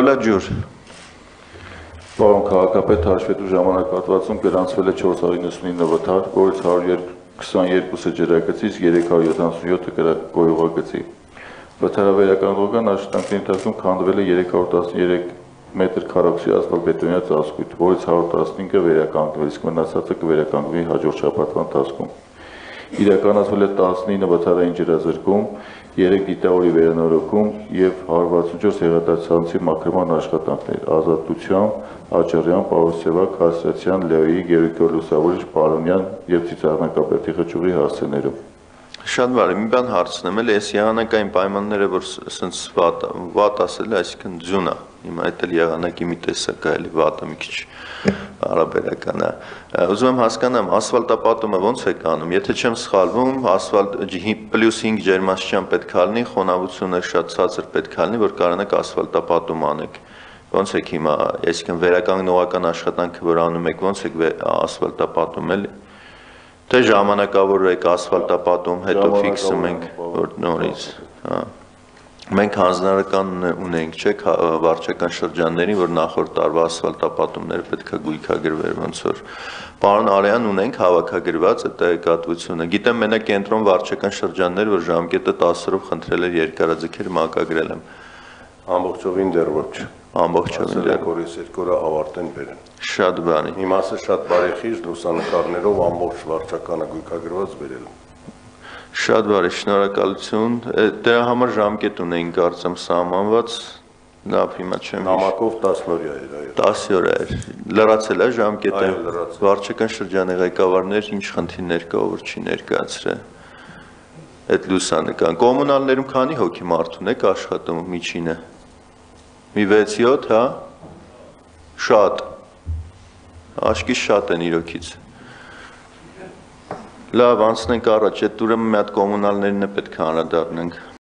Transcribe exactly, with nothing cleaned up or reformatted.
Նորելաջուր։ Պարոն քաղաքապետ, հաշվետու ժամանակահատվածում գրանցվել է չորս հարյուր նվսանինը վթար, որից հարյուր քսաներկուսը ջրագծից, երեք հարյուր յոթանասունյոթը գոյուղագծի։ Վթարավերականգնողական աշխատանքների ընթացքում քանդվել է երեք հարյուր տասներեք մետր քառակուսի ասֆալտբետոնյա ծածկույթ, որից հարյուր տասնհինգը վերականգնվել, իսկ մնացածը կվերականգնվի հաջորդ շաբաթվա ընթացքում։ Իրականացվել է տասնինը վթարային ջրազրկում, երեք դիտավորի վերանորոգում և հարյուր վաթսունչորս հեղատացանցի մաքրման աշխատանքներ, Ազատության, Աճարյան, Պարուսևակ, Հասրացյան, Լեոյի, Գերույգոր Լուսավորիչ, Պարոնյան և Ծիծեռնակապերտի խճուղի հասցեներում։ Շատ բարի, մի բան հարցնեմ, էլի այս եղանակային պայմանները, որ սենց վատ ասել է, այսինքն ձյուն է, հիմա այդ էլ եղանակի մի տեսակ է, էլի վատը մի քիչ հարաբերական է։ Ուզում եմ հասկանամ, ասֆալտապատումը ոնց է կանում, եթե չեմ սխալվում, ասֆալտ պլյուս հինգ ջերմաստիճան պետք է լինի, խոնավությունը շատ ցածր պետք է լինի, որ կարողանաք ասֆալտապատում անեք։ Ոնց եք հիմա, այսինքն վերականգնողական աշխատանքը, որ անում եք, ոնց եք ասֆալտապատում էլի։ Թե ժամանակավոր եք ասֆալտապատում, հետո ֆիքսում ենք, որ նորից։ Մենք հանձնարարական ունենք, չէ՞, վարչական շրջաններին, որ նախորդ տարվա ասֆալտապատումները պետք է գույքագրվեր, ոնց որ պարոն Արեյան ունենք հավաքագրված այդ տեղեկատվությունը։ Գիտեմ մենակ կենտրոն վարչական շրջաններ, որ ժամկետը տասրով խնդրել էր երկարաձգել, մակագրել եմ։ Ամբողջովին դեռ ոչ։ Ամբողջովին դեռ որ ես երկու օր ավարտեն բերեն։ Շատ բանի։ Իմաստը շատ բարեխիղճ լուսանկարներով ամբողջ վարչականը գույքագրված բերել։ Շատ բարի, շնորհակալություն։ Դրա համար ժամկետ ունեին կարծեմ սահմանված։ Լավ, հիմա չեմ։ Նամակով տասն օրյա էր, այո։ տասը օր էր։ Լրացել է ժամկետը։ Այո, լրացել։ Վարչական շրջանի ղեկավարներ ինչ խնդիրներ կա, որ չի ներկայացրել։ Այդ լուսանկարը կոմունալներում քանի հոգի մարդ ունեք աշխատում միջինը։ Մի վեց յոթ, հա։ Շատ։ Աշկի շատ են իրոքից։ Լավ, անցնենք առաջ, այդ ուրեմն մի հատ կոմունալներին է պետք է անդրադառնանք։